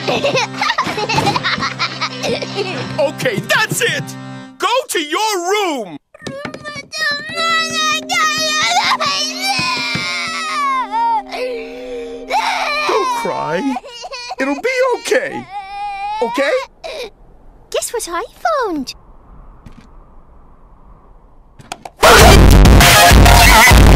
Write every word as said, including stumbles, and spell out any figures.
Okay, that's it! Go to your room! Don't cry. It'll be okay. Okay? Guess what I found?